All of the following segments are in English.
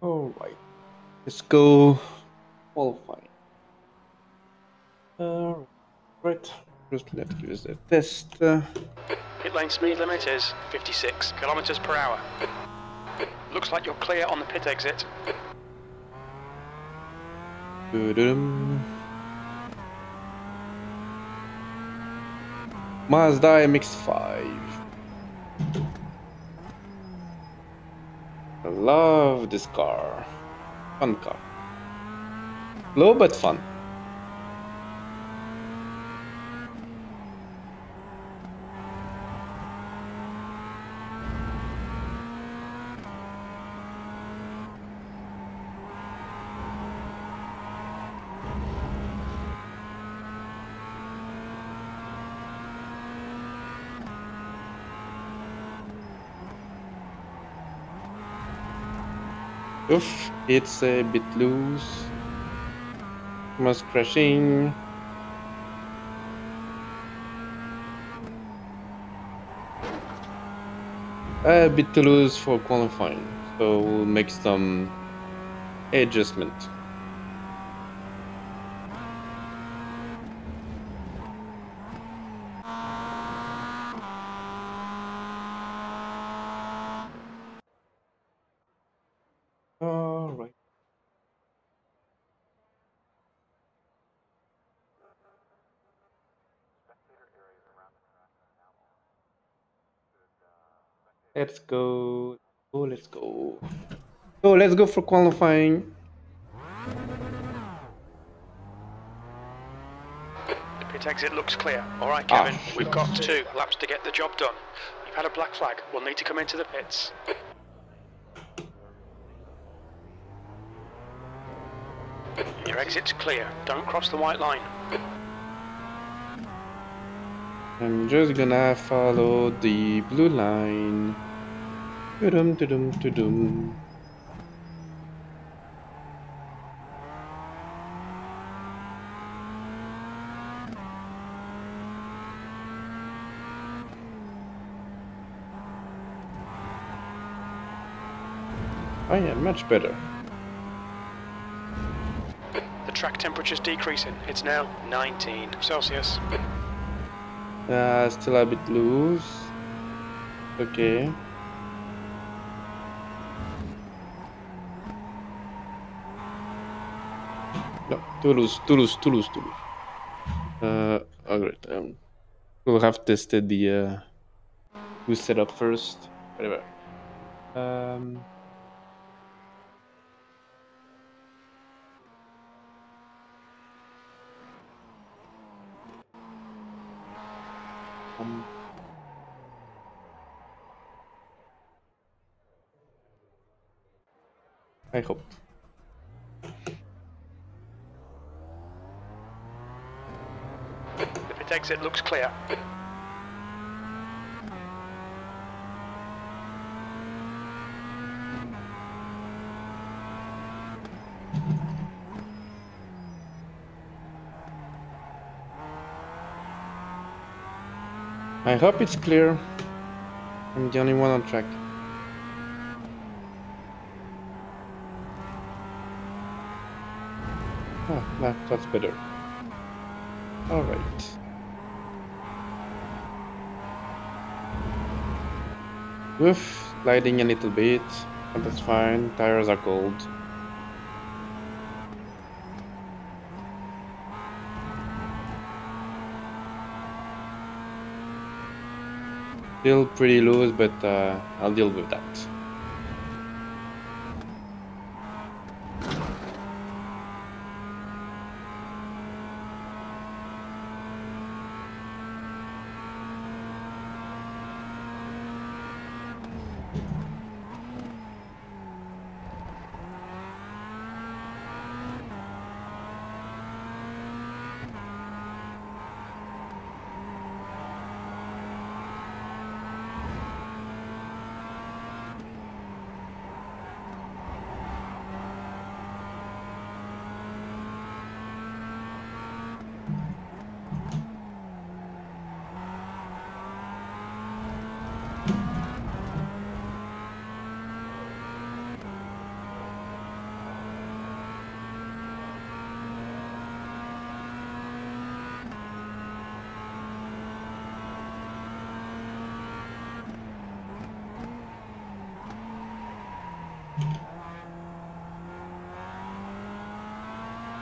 All right, let's go qualifying. Right, first let's use the test. Pit lane speed limit is 56 kilometers per hour. Looks like you're clear on the pit exit. Doo-doo-dum. Mazda MX-5. I love this car. Fun car. Slow but fun. Oof, it's a bit loose. Almost crashing. A bit too loose for qualifying, so we'll make some adjustment. All right. Let's go. Oh, let's go. So let's go for qualifying. The pit exit looks clear. All right, Kevin, Ah, we've got 2 laps to get the job done. You've had a black flag. We'll need to come into the pits. Your exit's clear. Don't cross the white line. I'm just gonna follow the blue line. Tudum, tudum, tudum. Oh yeah, much better. The track temperature's decreasing. It's now 19 Celsius. Still a bit loose. Okay. No, too loose, too loose, too loose, too loose. Alright. We'll have tested the new setup first. Whatever. Um. um, I hope. The pit exit looks clear. I hope it's clear. I'm the only one on track. Ah, that's better. Alright. Oof, sliding a little bit, but that's fine. Tires are cold. Still pretty loose, but I'll deal with that.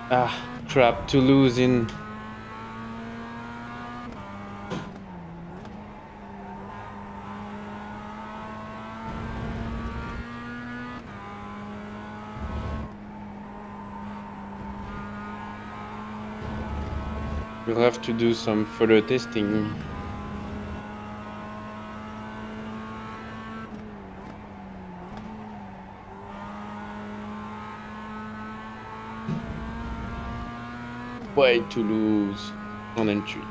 Ah, crap, Toulouse in. We'll have to do some further testing. Why Toulouse on entry?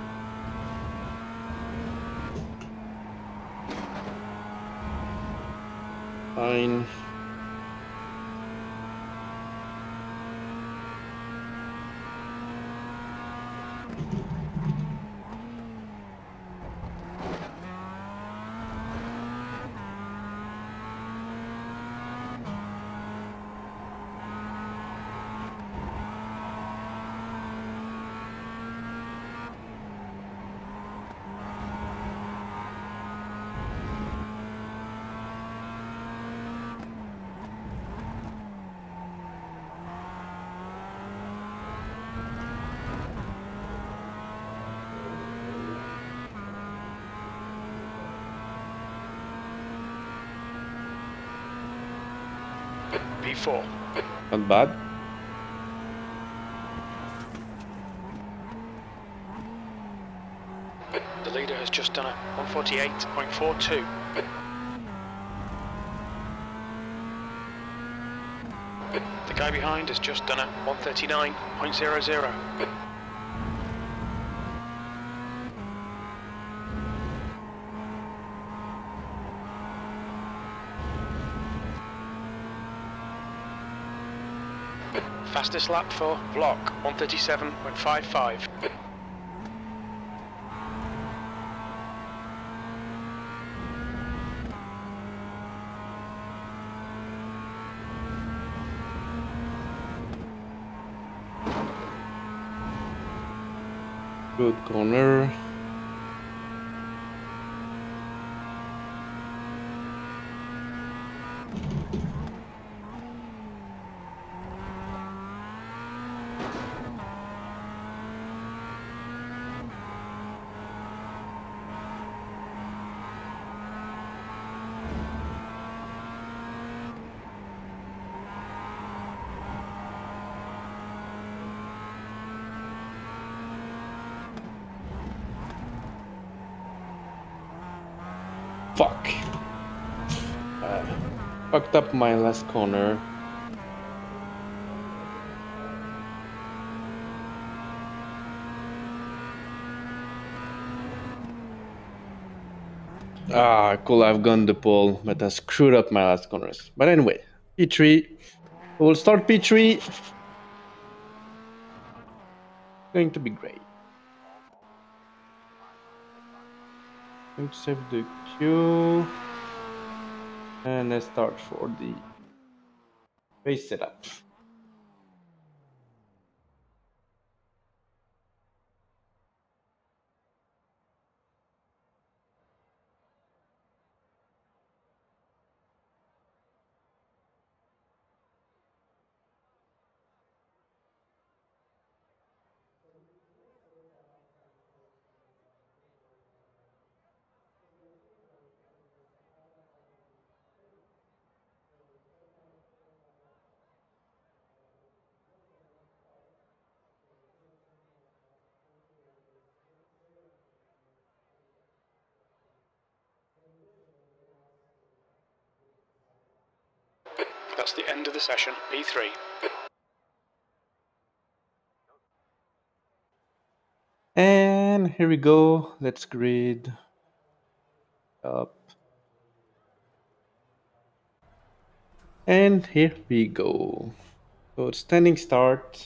Fine. P4. Not bad. The leader has just done a 148.42. The guy behind has just done a 139.00. Fastest lap for Block, 137.55. Good corner. Fuck. Fucked up my last corner. Ah, I could have gone the pole, but I screwed up my last corners. But anyway, P3. We'll start P3. Going to be great. Going to save the queue. And let's start for the race setup. That's the end of the session, P3. And here we go. Let's grid up. And here we go. So standing start.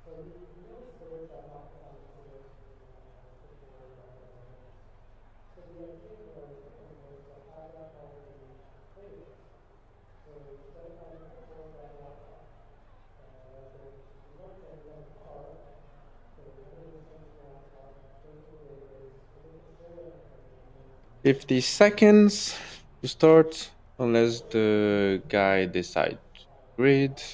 50 seconds to start, unless the guy decides to grid.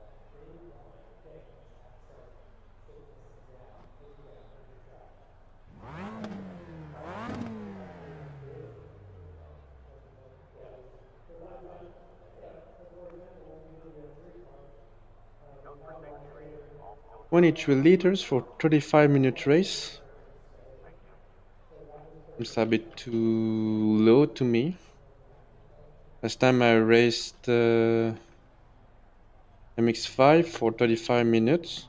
$23 for 35-minute race. It's a bit too low to me. Last time I raced MX5 for 35 minutes.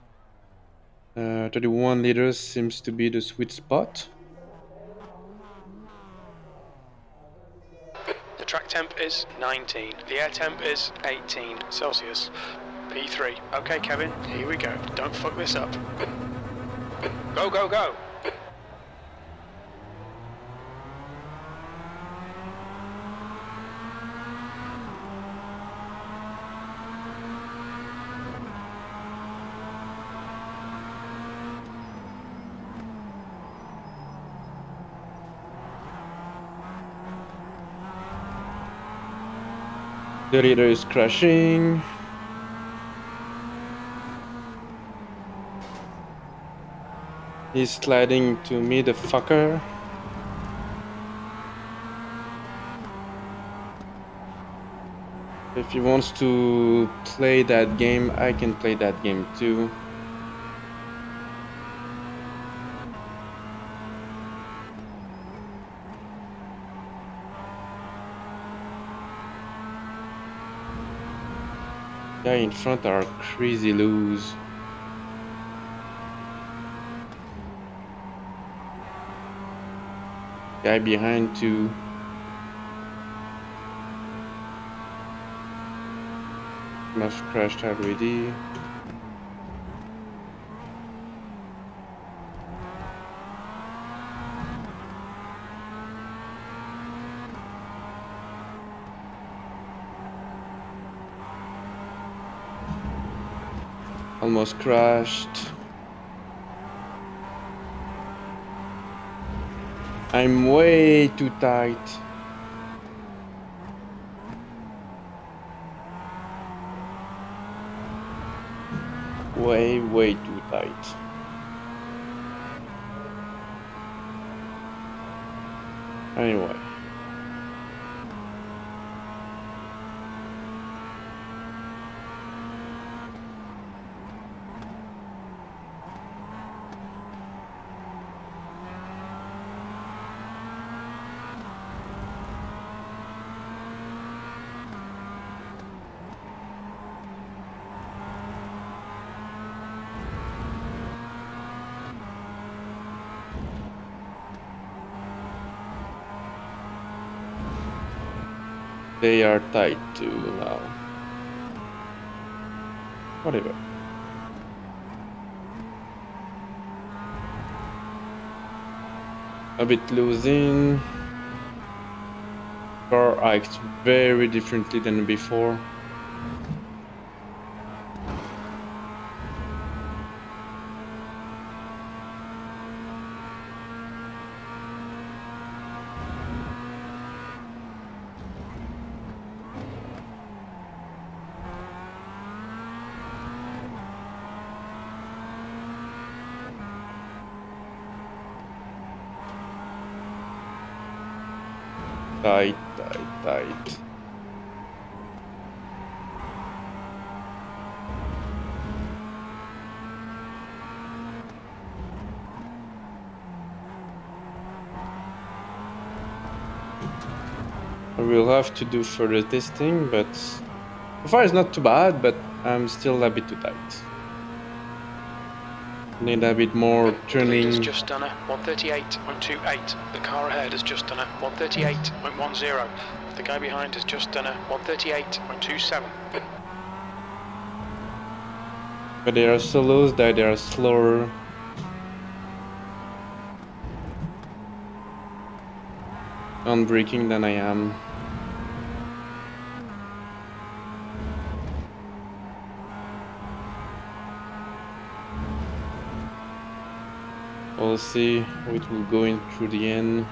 31 liters seems to be the sweet spot. The track temp is 19. The air temp is 18 Celsius. P3. Okay, Kevin, here we go. Don't fuck this up. Go, go, go! The leader is crashing. He's sliding to me, the fucker. If he wants to play that game, I can play that game too. Guy in front are crazy loose. Guy behind too. Must have crashed already. Almost crashed. I'm way too tight. Way too tight. Anyway. They are tight too now. Whatever. A bit losing. Car acts very differently than before. Tight. I will have to do further testing, but so far it's not too bad, but I'm still a bit too tight. Need a bit more turning. It's just done a 138.28. The car ahead has just done a 138.10. The guy behind has just done a 138.27. But they are solos that they are slower. On braking than I am. We'll see how it will go in through the end.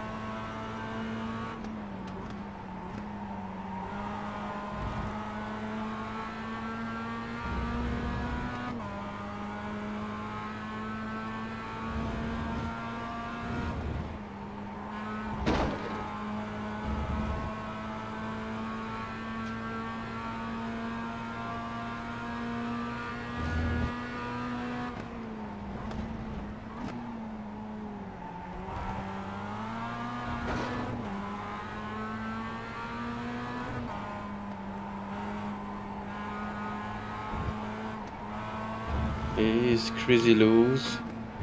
He's crazy loose.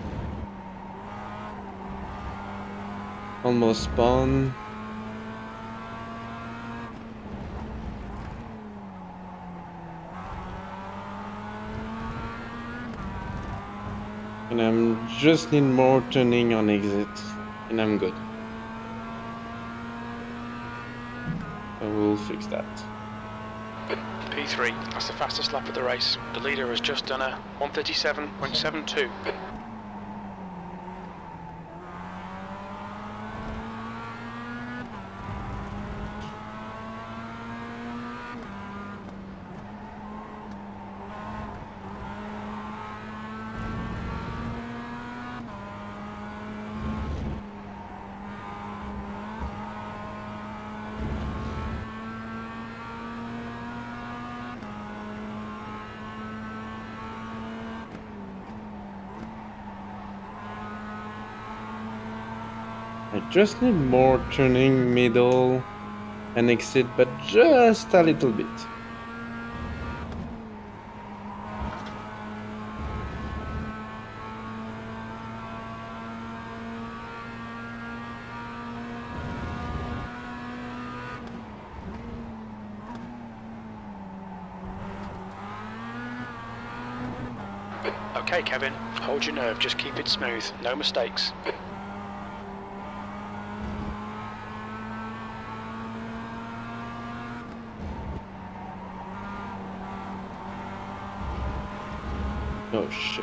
Almost spawn. And I'm just need more turning on exit, and I'm good. I will fix that. P3, that's the fastest lap of the race. The leader has just done a 1:37.72. I just need more turning middle and exit, but just a little bit. Okay, Kevin, hold your nerve, just keep it smooth, no mistakes. Oh shit.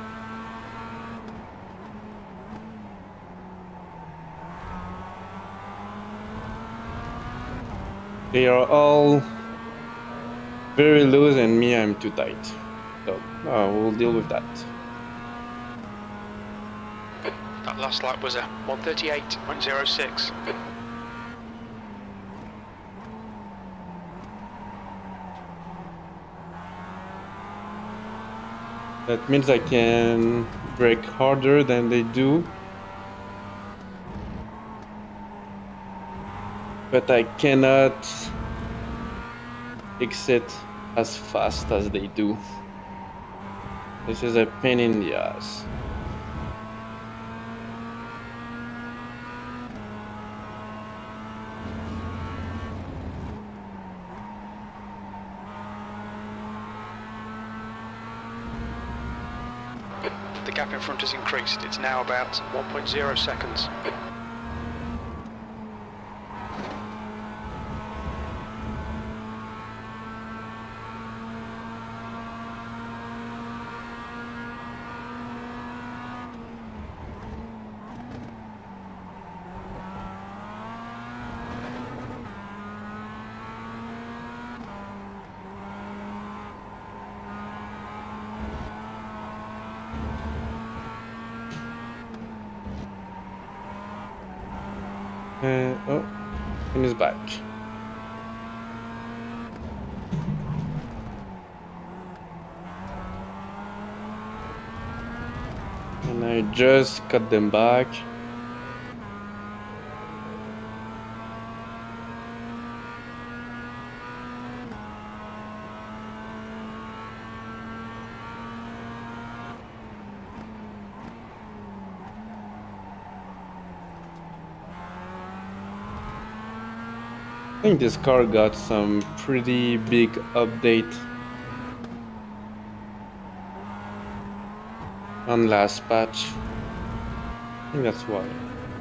They are all very loose and me, I'm too tight. So, we'll deal with that. That last lap was a 1:38.06. That means I can brake harder than they do. But I cannot exit as fast as they do. This is a pain in the ass. The gap in front has increased, it's now about 1.0 seconds. Oh, and he's back. And I just cut them back. I think this car got some pretty big update. on last patch. I think that's why.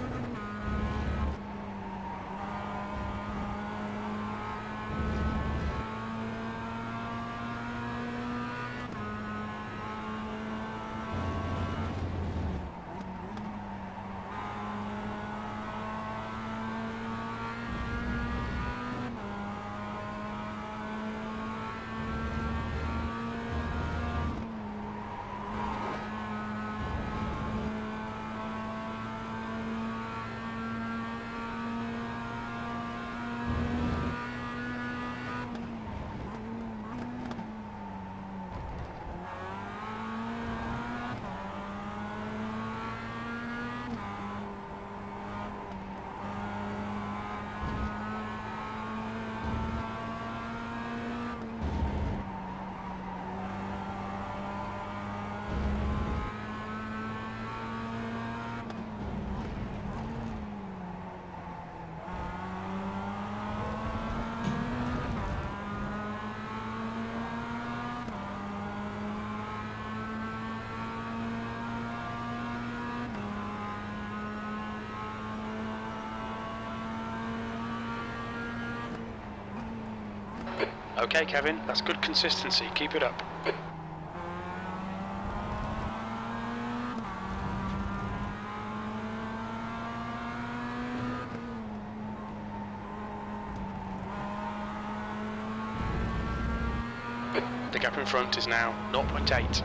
Okay, Kevin, that's good consistency. Keep it up. The gap in front is now 0.8.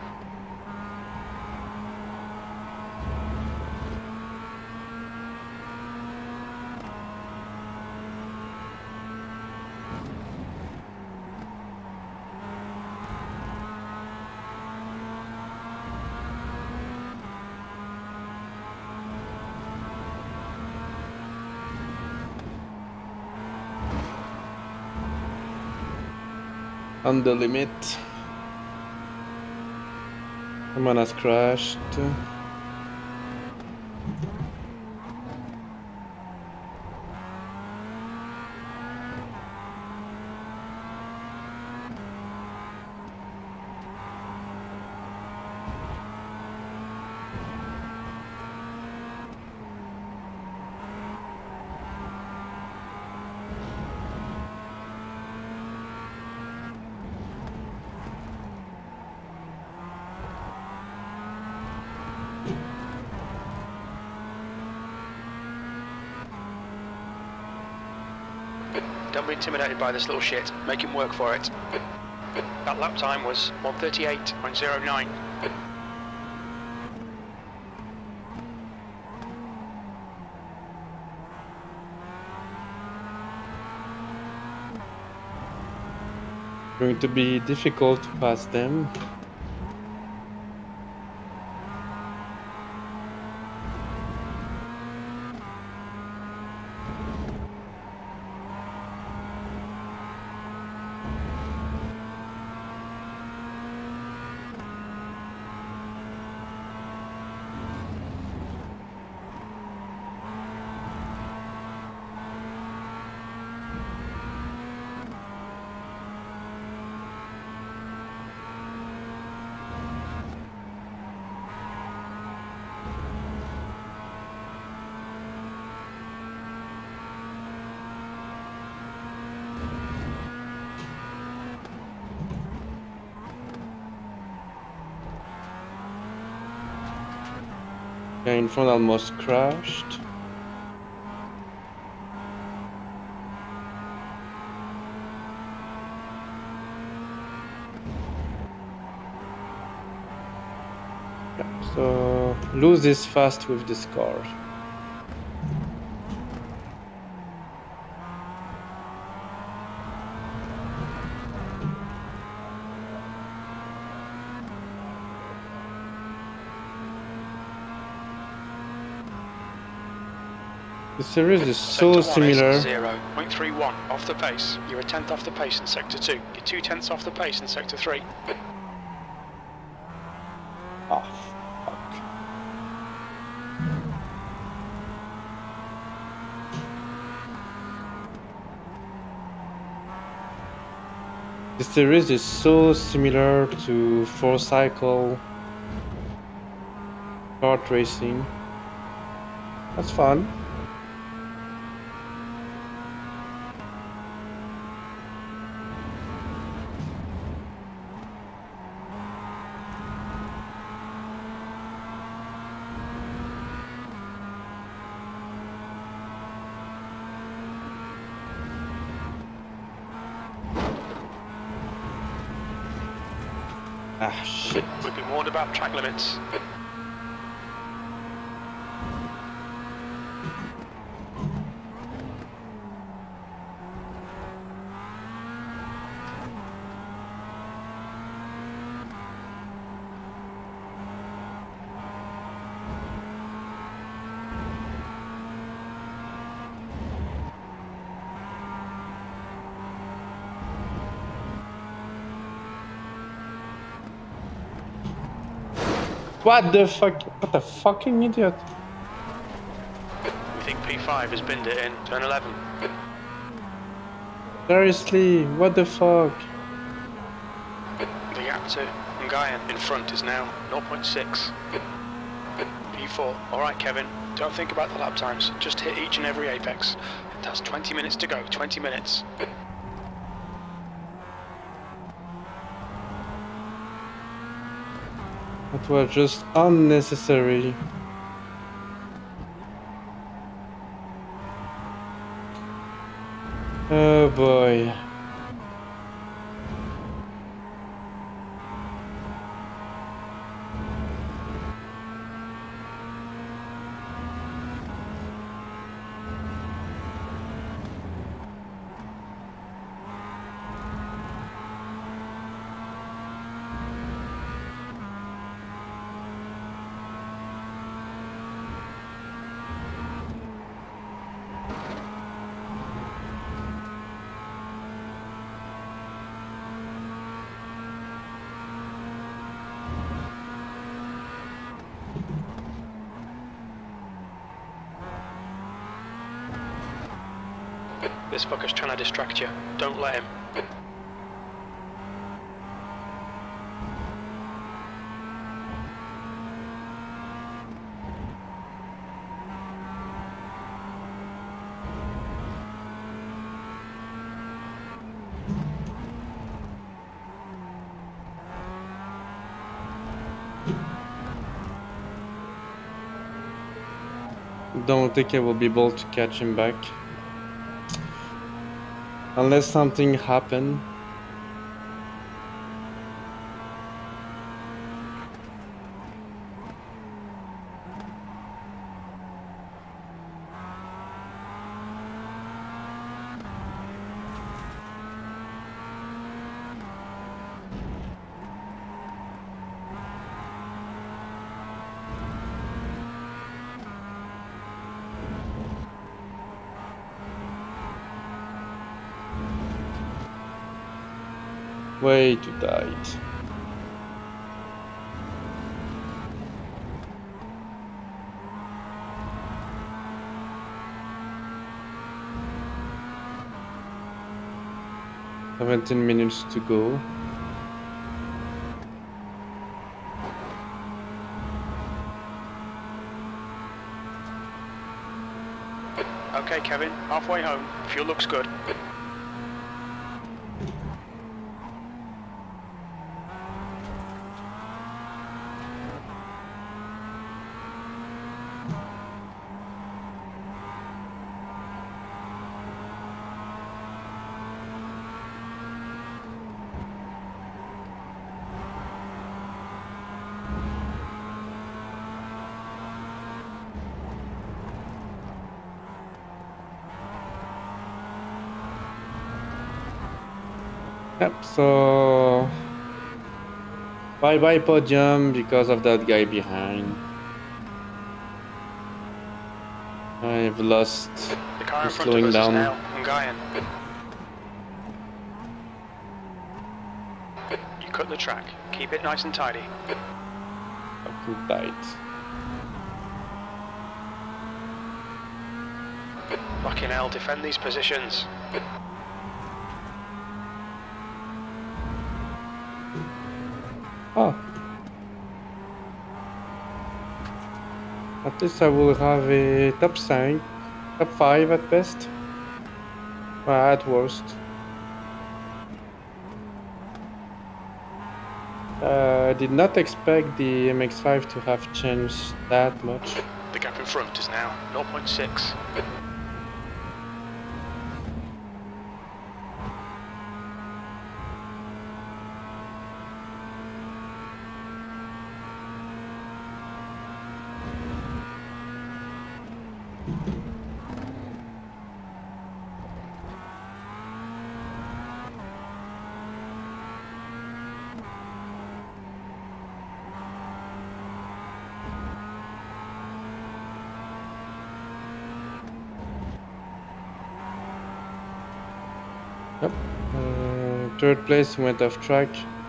On the limit. Someone has crashed. Don't be intimidated by this little shit. Make him work for it. That lap time was 1:38.09. Going to be difficult to pass them. Guy in front almost crashed. Yeah, so lose this fast with this car. The series is so similar. 0.31 off the pace. You're a tenth off the pace in sector 2. You're 2/10 off the pace in sector 3. Ah, fuck. The series is so similar to 4 Cycle. Kart racing. That's fun. Ah, shit. We've been warned about track limits. What the fuck? What the fucking idiot? We think P5 has binned it in turn 11. Seriously, what the fuck? The gap to Ngayan in front is now 0.6. P4. Alright, Kevin. Don't think about the lap times. Just hit each and every apex. That's 20 minutes to go. 20 minutes. That was just unnecessary. Oh boy. This fucker's trying to distract you. Don't let him. Don't think I will be able to catch him back. Unless something happened. Way too tight. "17 minutes to go." Okay, Kevin. Halfway home. Fuel looks good. Yep, so bye-bye podium because of that guy behind. I've lost. The car in front slowing of us down. is now Ngayan. You cut the track. Keep it nice and tidy. Fucking tight. Fucking hell, defend these positions. Oh. At least I will have a top 5, top 5 at best. At worst. I did not expect the MX-5 to have changed that much. The gap in front is now 0.6. Yep. Third place went off track.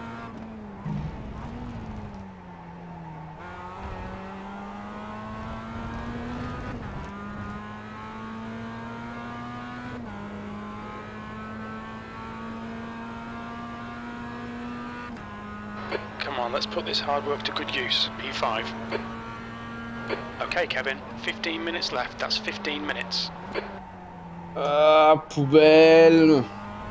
Come on, let's put this hard work to good use. P5. Okay, Kevin, 15 minutes left. That's 15 minutes. Poubelle.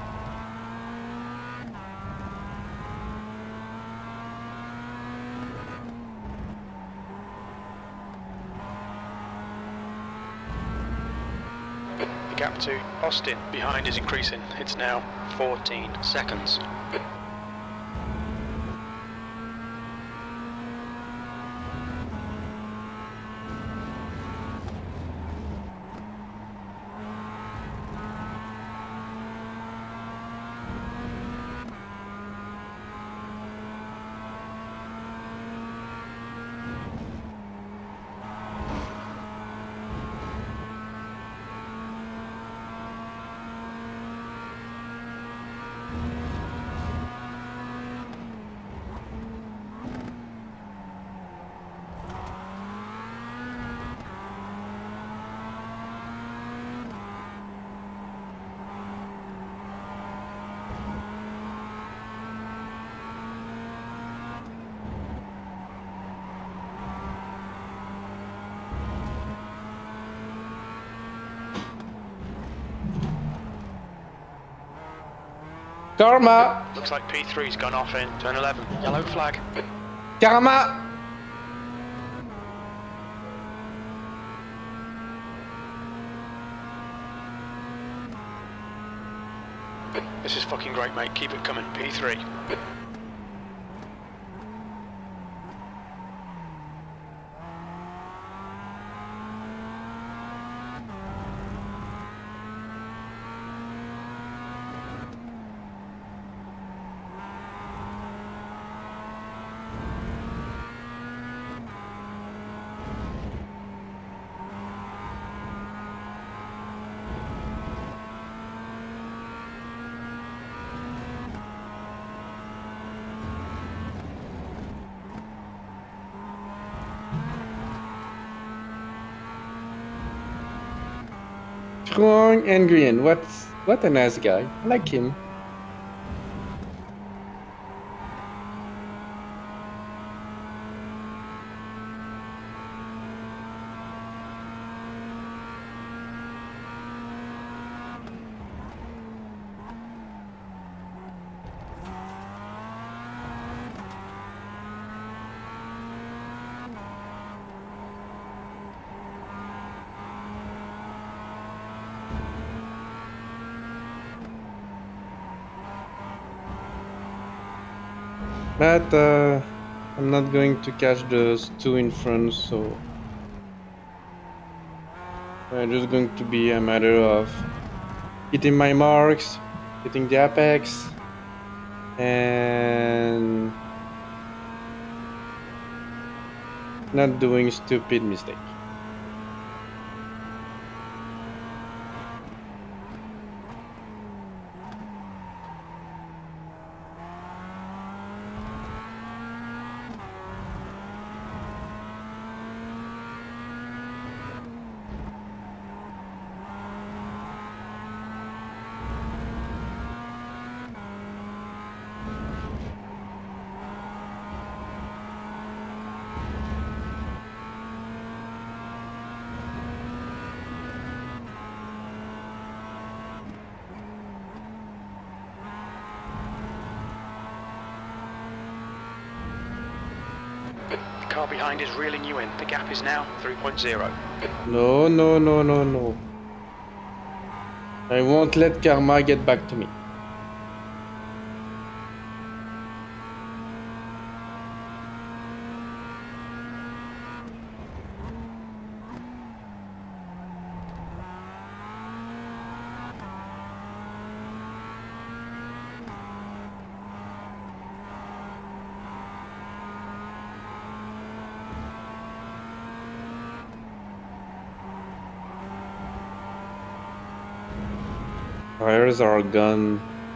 The gap to Austin behind is increasing. It's now 14 seconds. Karma! Looks like P3's gone off in turn 11. Yellow flag. Karma! This is fucking great, mate. Keep it coming. P3. Strong and green. What a nice guy. I like him. But I'm not going to catch those two in front, so it's just going to be a matter of hitting my marks, hitting the apex, and not doing stupid mistakes. car behind is reeling you in. The gap is now 3.0. No, no, no, no, no. I won't let karma get back to me. Tires are gone.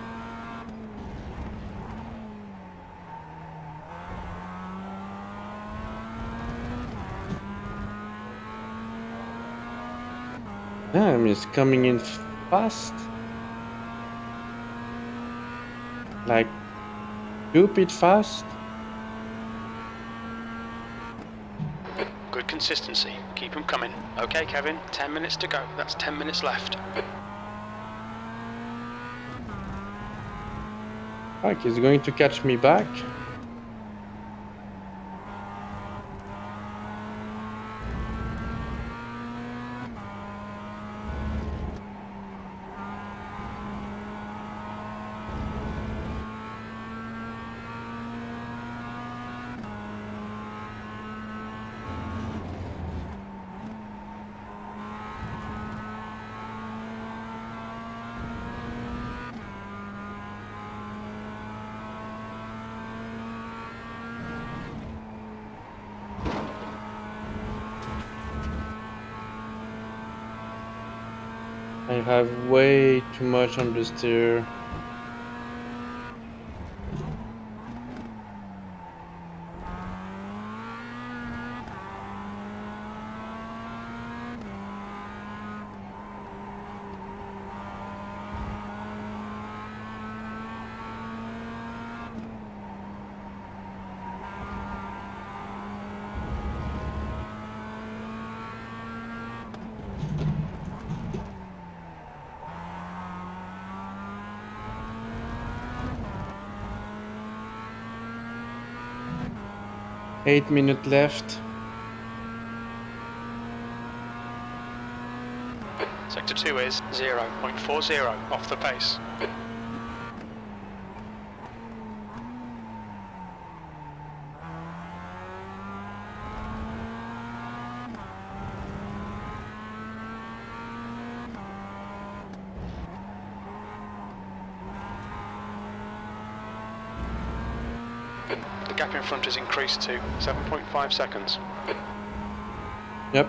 Damn, it's coming in fast. Like, stupid fast. Good consistency. Keep them coming. Okay, Kevin, 10 minutes to go. That's 10 minutes left. Fuck, he's going to catch me back. I have way too much on the steer. Eight minutes left. Sector 2 is 0.40 off the pace. The gap in front has increased to 7.5 seconds. Yep.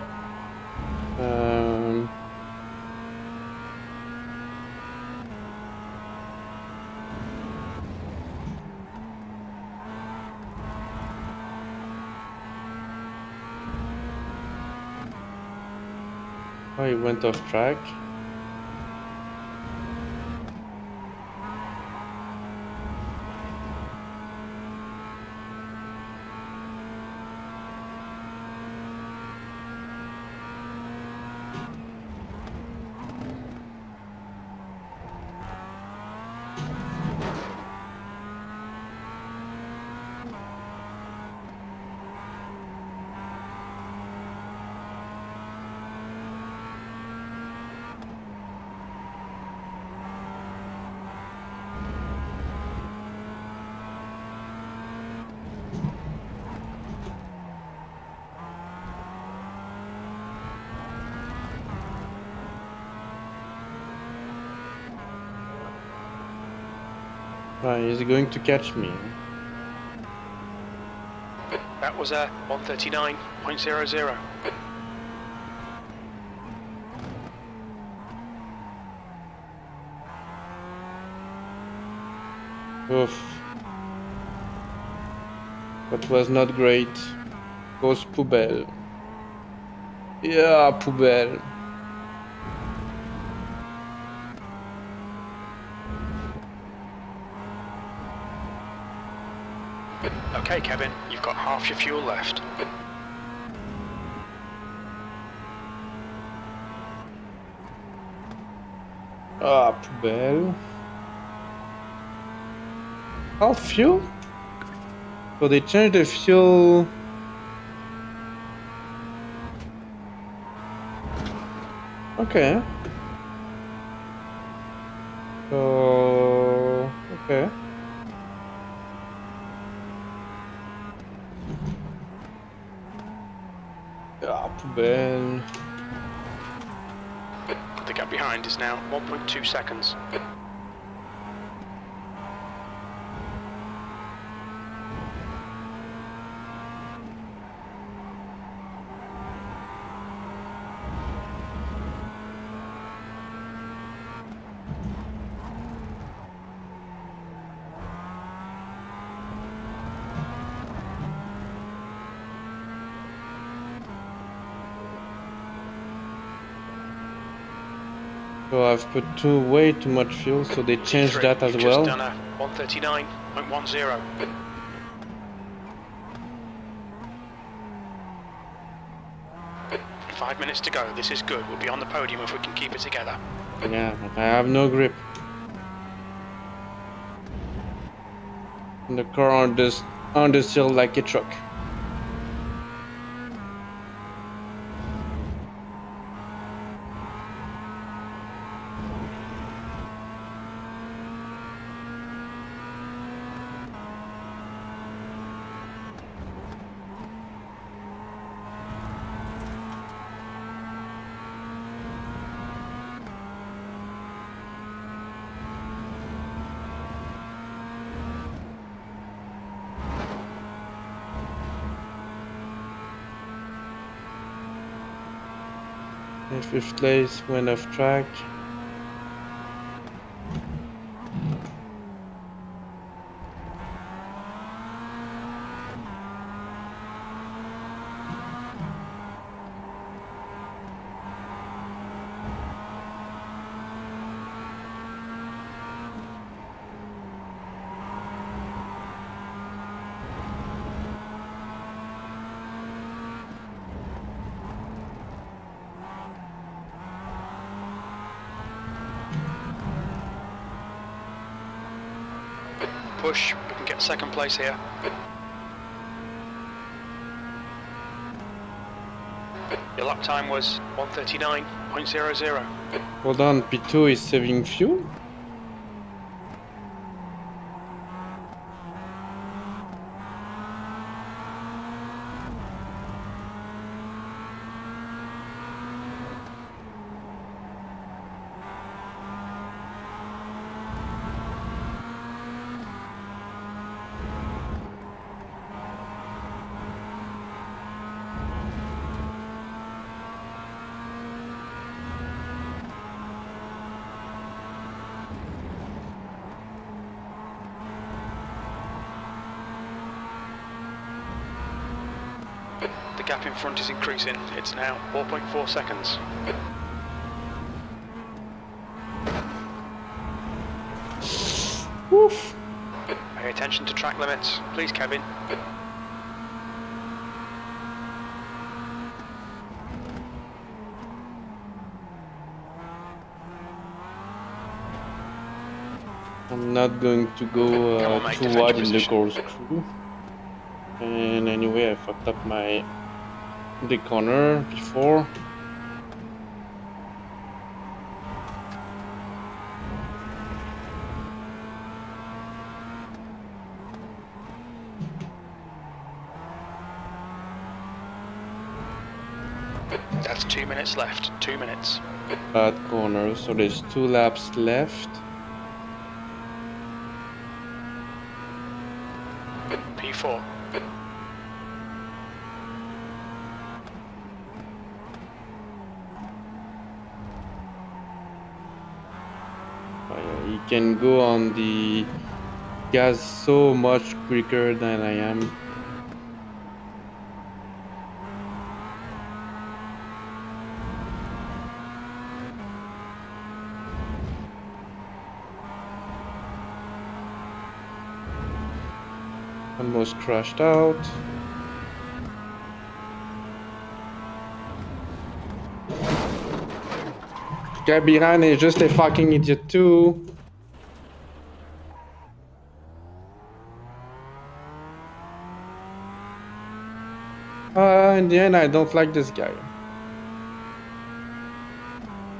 Oh, he went off track. He's going to catch me. That was a 139.00. Oof. That was not great. Goes poubelle. Yeah, poubelle. Okay, Kevin, you've got half your fuel left. Ah, poubelle. Half fuel? So they changed the fuel Okay. So okay. Ah, poubelle. The gap behind is now 1.2 seconds. So I've put way too much fuel, so they changed that as You've well. just done a 139.10. 5 minutes to go. This is good. We'll be on the podium if we can keep it together. Yeah, but I have no grip. And the car understeered like a truck. In fifth place, went off track. Push. We can get second place here. Your lap time was 139.00. Hold on, P2 is saving fuel? The gap in front is increasing. It's now 4.4 seconds. Woof. Pay attention to track limits. Please, Kevin. I'm not going to go Come on, mate, too defend wide your in the position. corkscrew. And anyway, I fucked up the corner before. That's 2 minutes left. 2 minutes. Bad corner, so there's 2 laps left. P4. He can go on the gas so much quicker than I am. Almost crashed out. Guy behind is just a fucking idiot too. In the end, I don't like this guy.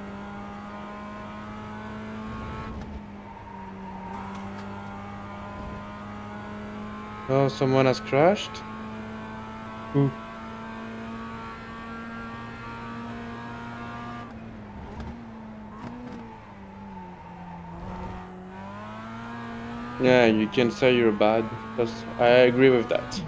Oh, someone has crashed? Who? Yeah, you can say you're bad. I agree with that.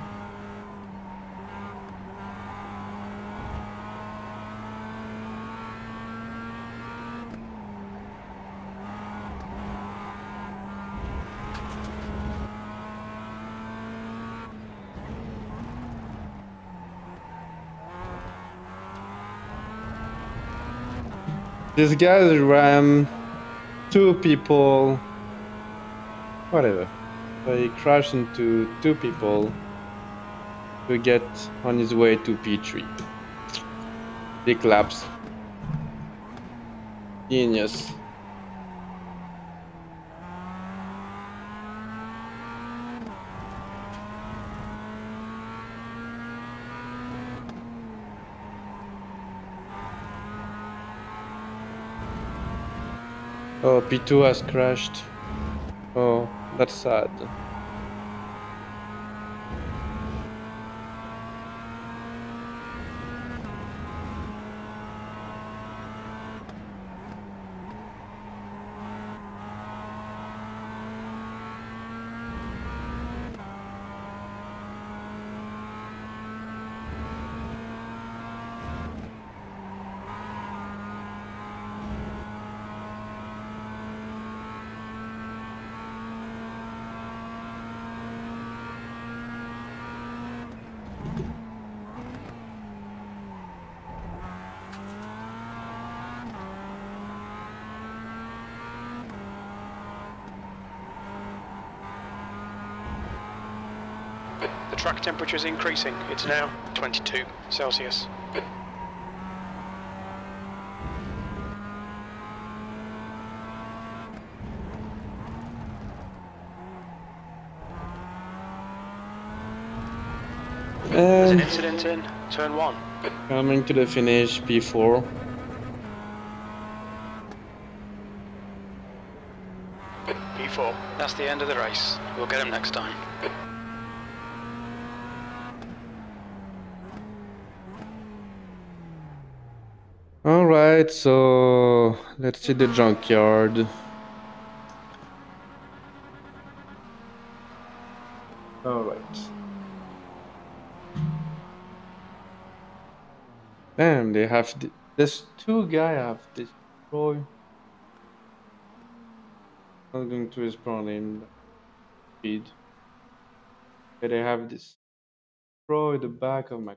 This guy ran 2 people. Whatever. So he crashed into 2 people to get on his way to P3. Big laps. Genius. Oh, P2 has crashed. Oh, that's sad. The track temperature is increasing. It's now 22 Celsius. There's an incident in turn 1. Coming to the finish, P4. P4. That's the end of the race. We'll get him next time. Alright, so let's see the junkyard. Alright. Damn, they have this 2 guy have destroyed. I'm not going to respond in speed. They have destroyed the back of my.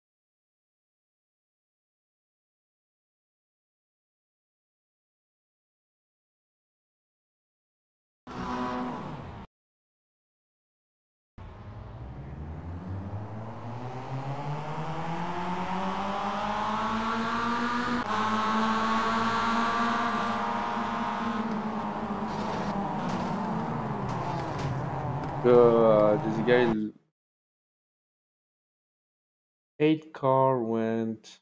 This guy 8 car went.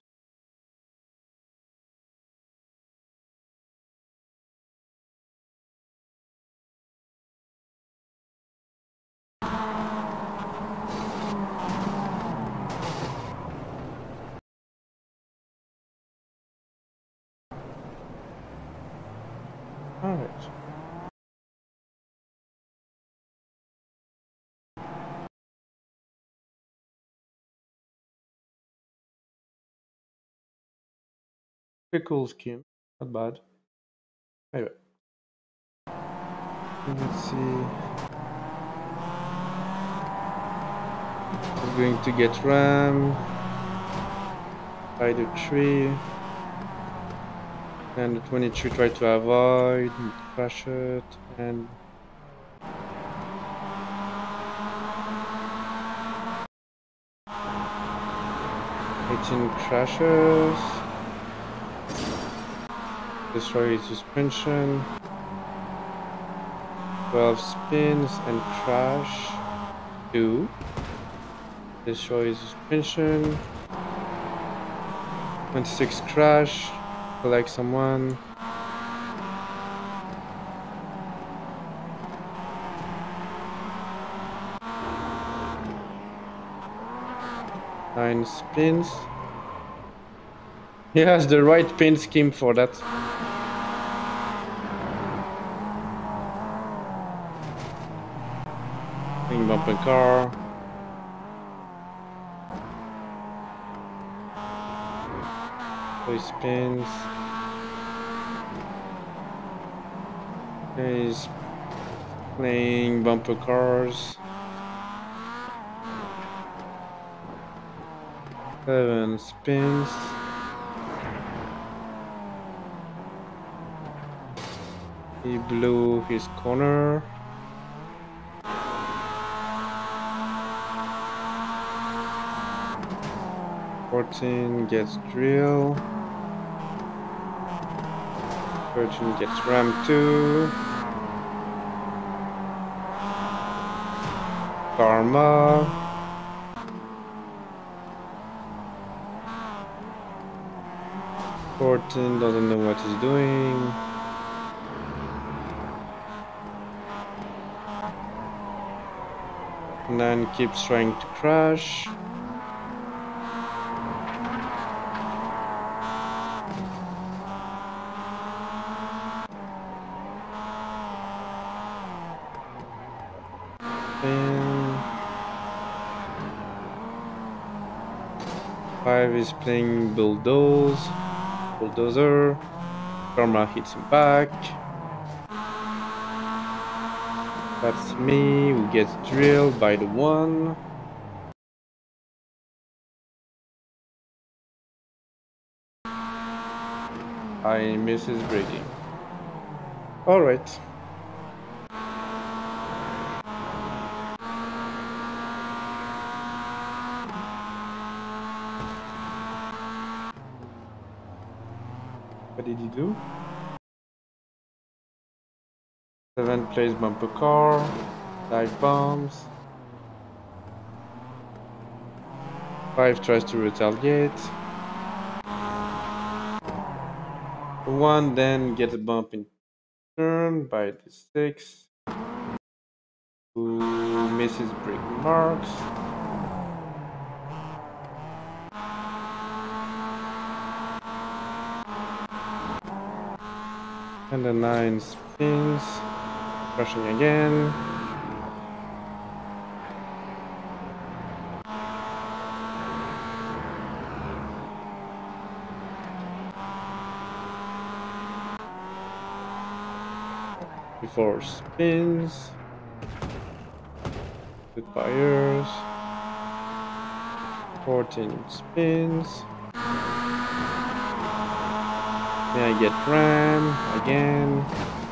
Alright. Pretty cool skin. Not bad. Anyway. Let's see. We're going to get rammed by the tree. And the 23 tried to avoid, crash it, and 18 crashes. Destroy suspension. 12 spins and crash. 2. Destroy suspension. 26 crash. Collect someone. 9 spins. He has the right paint scheme for that. Bing bumper car. Three spins. He's playing bumper cars. 7 spins. He blew his corner. Fourteen gets drill. 13 gets ram 2. Karma. Fourteen doesn't know what he's doing. Nine keeps trying to crash. And 5 is playing bulldozer. Karma hits him back. That's me, who gets drilled by the 1. I miss his braking. Alright. What did he do? 7 plays bumper car, dive bombs. 5 tries to retaliate. 1 then gets a bump in turn by the 6, who misses braking marks. And the 9 spins, crashing again. Before spins, good fires. 14 spins. Then I get ram again.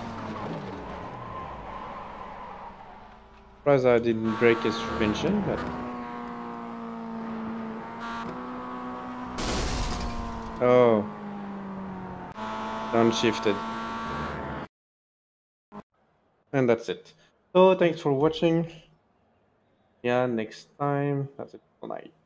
Surprised I didn't break his suspension, but oh, downshifted. And that's it. So thanks for watching. Yeah, next time. That's it for night.